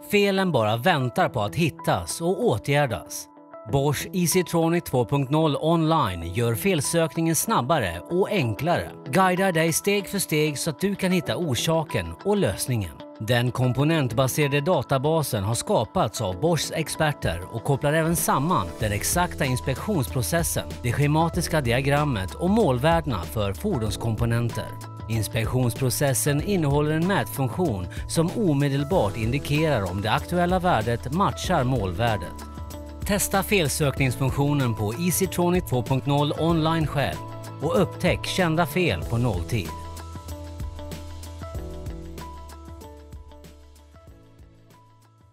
Felen bara väntar på att hittas och åtgärdas. Bosch EasyTronic 2.0 online gör felsökningen snabbare och enklare. Guidar dig steg för steg så att du kan hitta orsaken och lösningen. Den komponentbaserade databasen har skapats av Boschs experter och kopplar även samman den exakta inspektionsprocessen, det schematiska diagrammet och målvärdena för fordonskomponenter. Inspektionsprocessen innehåller en mätfunktion som omedelbart indikerar om det aktuella värdet matchar målvärdet. Testa felsökningsfunktionen på EasyTronic 2.0 online själv och upptäck kända fel på nolltid.